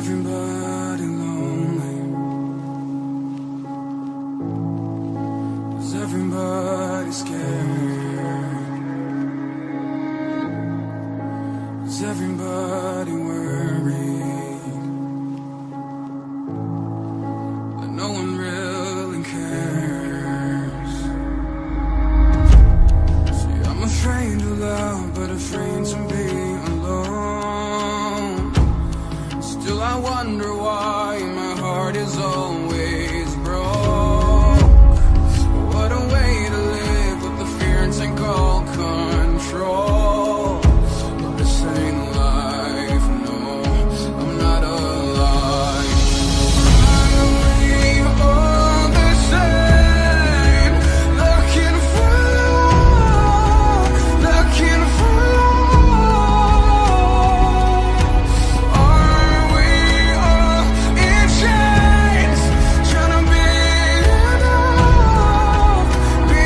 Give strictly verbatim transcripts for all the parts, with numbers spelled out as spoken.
everybody lonely? Is everybody scared? Is everybody worried that no one really cares? See, I'm afraid to love, but afraid to be alone. Still I wonder why my heart is always broke. What a way to live with the fear and take all control. But this ain't life, no, I'm not alive. Are we all the same? Looking for love, looking for love. Are we all in chains, trying to be enough, be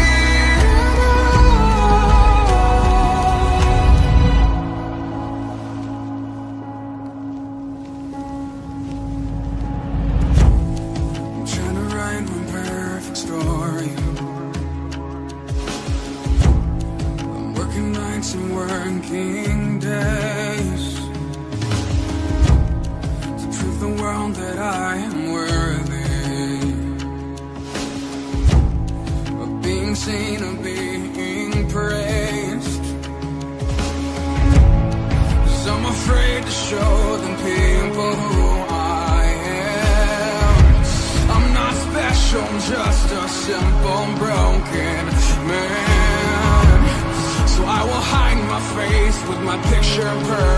I'm trying to write my perfect story. I'm working nights and working days to prove the world that I am worthy of being seen, of being praised. 'Cause I'm afraid to show them people who I am. I'm not special, I'm just a simple broken man. So I will hide my face with my picture perfect